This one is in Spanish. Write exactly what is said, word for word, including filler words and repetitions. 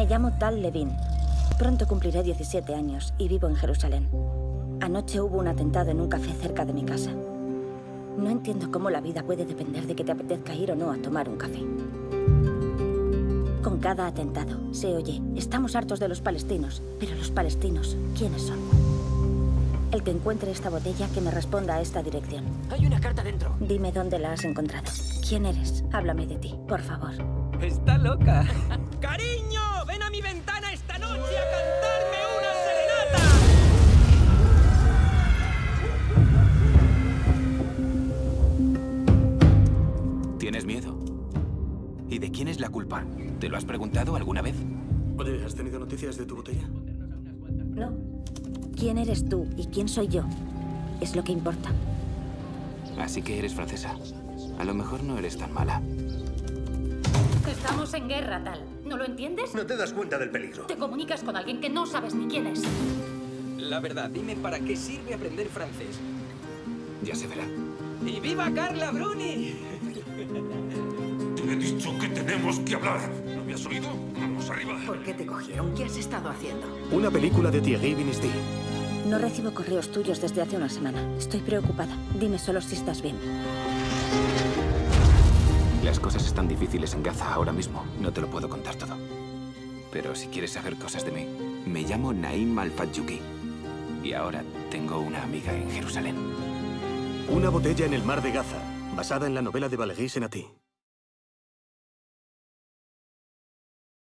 llamo Tal Levin. Pronto cumpliré diecisiete años y vivo en Jerusalén. Anoche hubo un atentado en un café cerca de mi casa. No entiendo cómo la vida puede depender de que te apetezca ir o no a tomar un café. Con cada atentado se oye: estamos hartos de los palestinos. Pero los palestinos, ¿quiénes son? El que encuentre esta botella, que me responda a esta dirección. Hay una carta dentro. Dime dónde la has encontrado. ¿Quién eres? Háblame de ti, por favor. Está loca. ¡Cariño! ¡Ven a mi ventana esta noche a cantarme una serenata! ¿Tienes miedo? ¿Y de quién es la culpa? ¿Te lo has preguntado alguna vez? Oye, ¿has tenido noticias de tu botella? No. ¿Quién eres tú y quién soy yo? Es lo que importa. Así que eres francesa. A lo mejor no eres tan mala. Estamos en guerra, Tal. ¿No lo entiendes? No te das cuenta del peligro. Te comunicas con alguien que no sabes ni quién es. La verdad, dime para qué sirve aprender francés. Ya se verá. ¡Y viva Carla Bruni! Te he dicho que tenemos que hablar. ¿No me has oído? Vamos arriba. ¿Por qué te cogieron? ¿Qué has estado haciendo? Una película de Thierry Vinisty. No recibo correos tuyos desde hace una semana. Estoy preocupada. Dime solo si estás bien. Las cosas están difíciles en Gaza ahora mismo. No te lo puedo contar todo. Pero si quieres saber cosas de mí, me llamo Naim Al-Fadjuki. Y ahora tengo una amiga en Jerusalén. Una botella en el mar de Gaza, basada en la novela de Valéry Senati.